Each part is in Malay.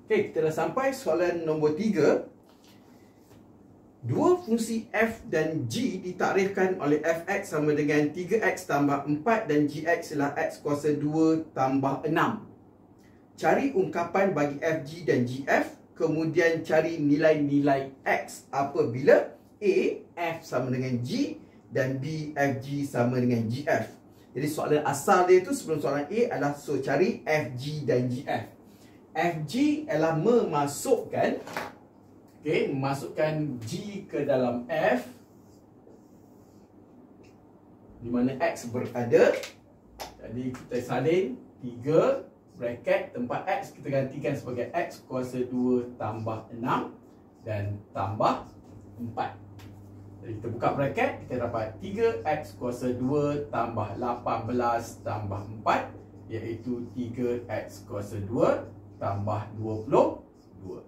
Okey, kita dah sampai soalan nombor 3. Dua fungsi f dan g ditakrifkan oleh fx sama dengan 3x tambah 4 dan gx ialah x kuasa 2 tambah 6. Cari ungkapan bagi fg dan gf, kemudian cari nilai-nilai x apabila a, f sama dengan g dan b, fg sama dengan gf. Jadi soalan asal dia tu sebelum soalan a adalah cari fg dan gf. Fg adalah memasukkan G ke dalam F di mana X berada. Jadi kita salin 3 bracket tempat X kita gantikan sebagai X kuasa 2 tambah 6 dan tambah 4. Jadi kita buka bracket, kita dapat 3X kuasa 2 tambah 18 tambah 4, iaitu 3X kuasa 2 tambah 22.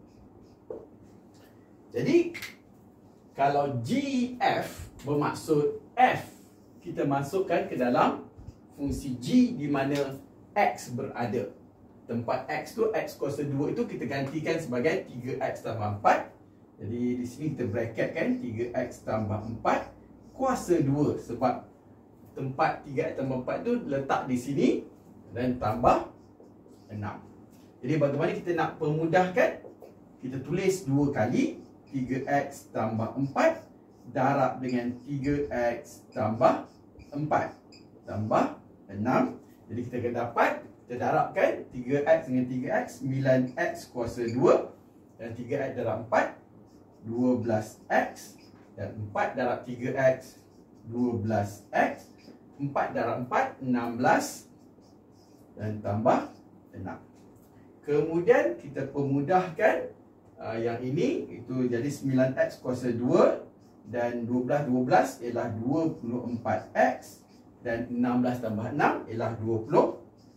Jadi kalau GF bermaksud F, kita masukkan ke dalam fungsi G di mana X berada. Tempat X tu, X kuasa 2 itu kita gantikan sebagai 3X tambah 4. Jadi di sini kita bracket kan 3X tambah 4 kuasa 2, sebab tempat 3X tambah 4 tu letak di sini, dan tambah 6. Jadi bagaimana kita nak permudahkan? Kita tulis 2 kali 3x tambah 4 darab dengan 3x tambah 4 tambah 6. Jadi kita akan dapat, kita darabkan 3x dengan 3x, 9x kuasa 2, dan 3x darab 4 12x, dan 4 darab 3x 12x, 4 darab 4 16, dan tambah 6. Kemudian kita permudahkan yang ini, itu jadi 9x kuasa 2 dan 12 ialah 24x, dan 16 tambah 6 ialah 22.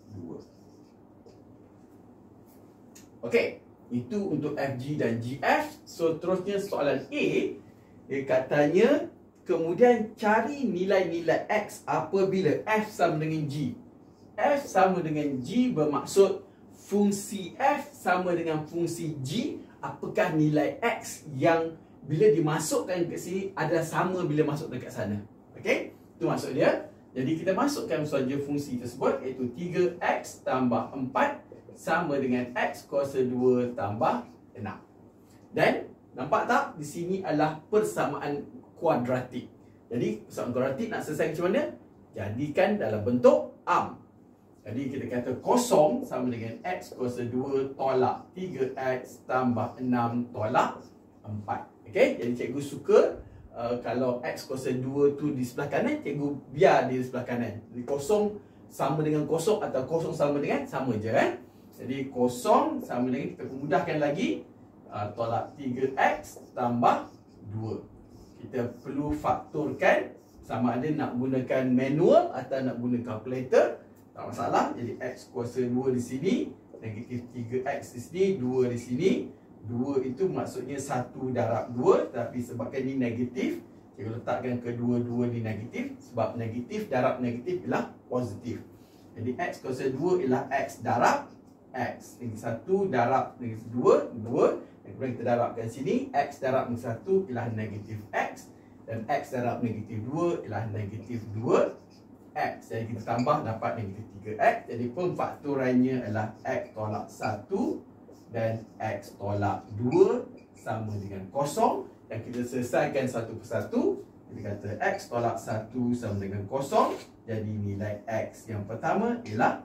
Okey, itu untuk FG dan GF. So terusnya soalan A, dia katanya kemudian cari nilai-nilai x apabila f sama dengan g. F sama dengan g bermaksud fungsi f sama dengan fungsi g, apakah nilai x yang bila dimasukkan ke sini adalah sama bila masuk dekat sana. Okey, itu maksud dia. Jadi kita masukkan saja fungsi tersebut, iaitu 3x tambah 4 sama dengan x kuasa 2 tambah 6. Dan nampak tak di sini adalah persamaan kuadratik. Jadi persamaan kuadratik nak selesai macam mana? Jadikan dalam bentuk arm. Jadi kita kata kosong sama dengan x kuasa 2 tolak 3x tambah 6 tolak 4. Okey, jadi cikgu suka kalau x kuasa 2 tu di sebelah kanan, cikgu biar di sebelah kanan. Jadi kosong sama dengan kosong atau kosong sama dengan sama je kan. Jadi kosong sama dengan, kita pemudahkan lagi, tolak 3x tambah 2. Kita perlu fakturkan sama ada nak gunakan manual atau nak guna calculator. Tak masalah. Jadi x kuasa 2 di sini, negatif 3x di sini, 2 di sini. 2 itu maksudnya 1 darab 2, tapi sebabkan ini negatif, cikgu letakkan kedua-dua ni negatif. Sebab negatif darab negatif ialah positif. Jadi x kuasa 2 ialah x darab x. Negatif 1 darab negatif 2, 2. Kemudian kita darabkan sini, x darab negatif 1 ialah negatif x, dan x darab negatif 2 ialah negatif 2 x. Jadi kita tambah dapat negatif 3x. Jadi pemfakturannya adalah x tolak 1 dan x tolak 2 sama dengan kosong. Dan kita selesaikan satu persatu. Kita kata x tolak 1 sama dengan kosong. Jadi nilai x yang pertama ialah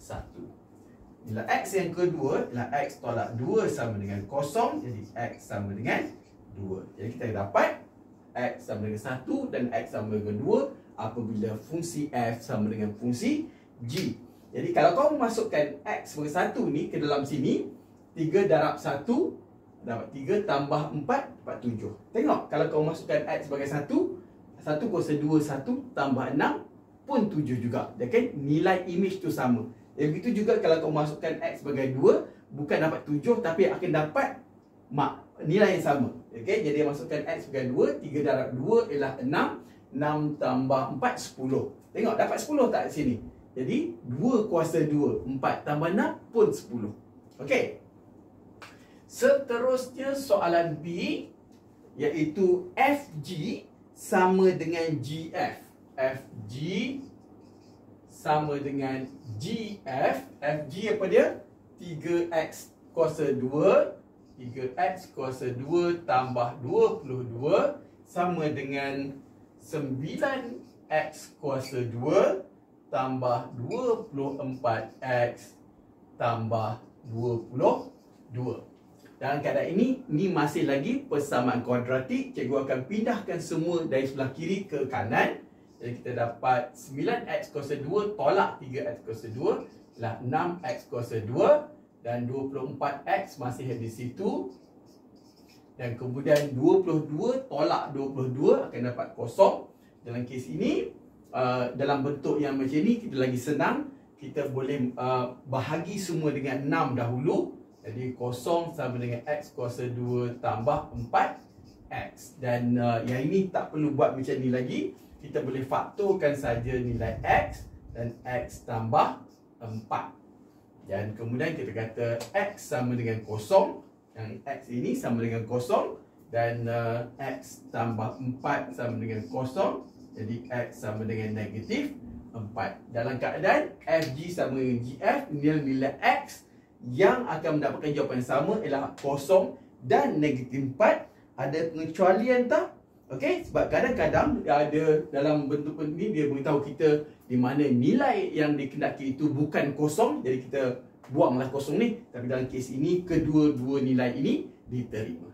1. Nilai x yang kedua ialah x tolak 2 sama dengan kosong. Jadi x sama dengan 2. Jadi kita dapat x sama dengan 1 dan x sama dengan 2 apabila fungsi f sama dengan fungsi g. Jadi kalau kau masukkan x sebagai 1 ni ke dalam sini, 3 darab 1 dapat 3 tambah 4 dapat 7. Tengok, kalau kau masukkan x sebagai 1, 1 kuasa 2, 1 tambah 6 pun 7 juga. Dia kan nilai image tu sama. Begitu juga kalau kau masukkan x sebagai 2, bukan dapat 7 tapi akan dapat nilai yang sama. Okay? Jadi masukkan x sebagai 2, 3 darab 2 ialah 6. 6 tambah 4, 10. Tengok, dapat 10 tak di sini? Jadi 2 kuasa 2, 4 tambah 6 pun 10. Okey. Seterusnya soalan B, iaitu FG sama dengan GF. FG sama dengan GF. FG apa dia? 3x kuasa 2. 3x kuasa 2 tambah 22 sama dengan 9x kuasa 2 tambah 24x tambah 22. Dalam keadaan ini masih lagi persamaan kuadratik. Cikgu akan pindahkan semua dari sebelah kiri ke kanan. Jadi kita dapat 9x kuasa 2 tolak 3x kuasa 2 adalah 6x kuasa 2. Dan 24x masih di situ. Dan kemudian 22 tolak 22 akan dapat kosong. Dalam kes ini, dalam bentuk yang macam ni, kita lagi senang. Kita boleh bahagi semua dengan 6 dahulu. Jadi kosong sama dengan x kuasa 2 tambah 4x. Dan yang ini tak perlu buat macam ni lagi. Kita boleh faktorkan saja nilai x. Dan x tambah 4. Dan kemudian kita kata x sama dengan kosong. Yang x ini sama dengan kosong. Dan x tambah 4 sama dengan kosong. Jadi x sama dengan negatif 4. Dalam keadaan FG sama dengan GF, nilai x yang akan mendapatkan jawapan yang sama ialah kosong dan negatif 4. Ada pengecualian tak? Okey, sebab kadang-kadang ada dalam bentuk ini dia beritahu kita di mana nilai yang dikehendaki itu bukan kosong, jadi kita buanglah kosong ni. Tapi dalam kes ini kedua-dua nilai ini diterima.